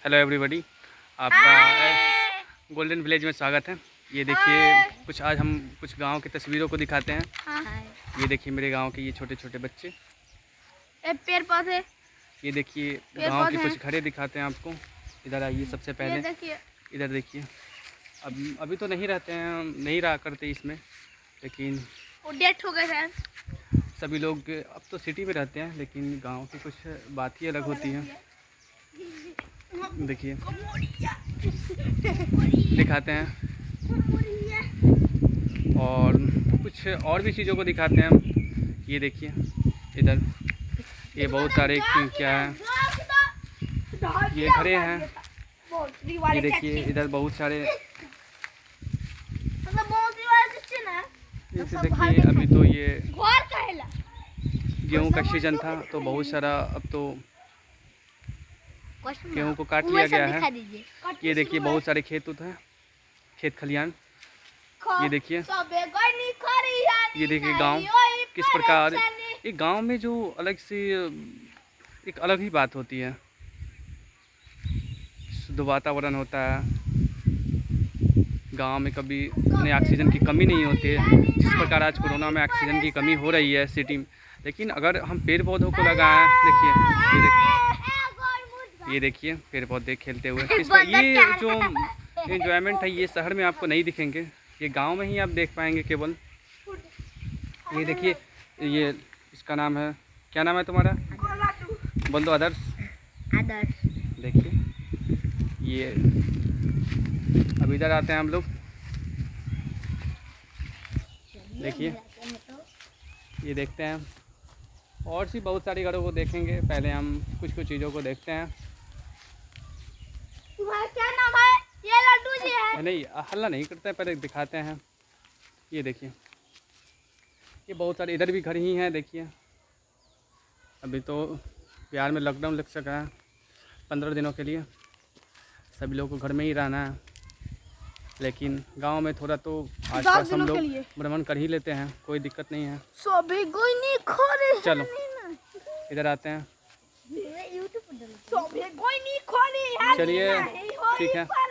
Hello everybody, आपका golden village में स्वागत है। ये देखिए आज हम कुछ गांव की तस्वीरों को दिखाते हैं। ये देखिए मेरे गांव के ये छोटे छोटे बच्चे, पेड़ पौधे। ये देखिए गांव की कुछ घरें दिखाते हैं आपको। इधर आइए, सबसे पहले इधर देखिए। अभी तो नहीं रहते हैं, नहीं रहा करते इसमें, लेकिन वो डेथ हो गए हैं। सभी लोग अब तो सिटी में रहते हैं, लेकिन गांव की कुछ बात ही अलग होती है। देखिए दिखाते हैं और कुछ और भी चीज़ों को दिखाते हैं हम। ये देखिए इधर ये बहुत सारे क्या है, ये घरे हैं। ये देखिए इधर बहुत सारे, जैसे देखिए अभी तो ये गेहूं का सीजन था, तो बहुत सारा अब तो गेहूं को काट लिया गया है। ये देखिए बहुत सारे खेत हैं, खेत खलियान। ये देखिए गांव किस प्रकार, एक गांव में जो अलग सी एक अलग ही बात होती है, शुद्ध वातावरण होता है। गांव में कभी उन्हें ऑक्सीजन की कमी नहीं होती है, जिस प्रकार आज कोरोना में ऑक्सीजन की कमी हो रही है सिटी में। लेकिन अगर हम पेड़ पौधों को लगाएं, ये देखिए पेड़ पौधे खेलते हुए। इस पर ये जो एंजॉयमेंट है, ये शहर में आपको नहीं दिखेंगे, ये गांव में ही आप देख पाएंगे केवल। ये देखिए ये इसका नाम है, क्या नाम है तुम्हारा? बोल दो। आदर्श। देखिए ये अब इधर आते हैं हम लोग। देखिए ये देखते हैं, और सी बहुत सारी घरों को देखेंगे। पहले हम कुछ चीज़ों को देखते हैं। तुम्हारा क्या नाम है? ये लड्डू जी है। नहीं, हल्ला नहीं करते हैं, पहले दिखाते हैं। ये देखिए ये बहुत सारे इधर भी घर ही हैं। देखिए अभी तो बिहार में लॉकडाउन लग सका है 15 दिनों के लिए, सभी लोगों को घर में ही रहना है। लेकिन गांव में थोड़ा तो आसपास हम लोग भ्रमण कर ही लेते हैं, कोई दिक्कत नहीं है। चलो इधर आते हैं। चलिए ठीक है।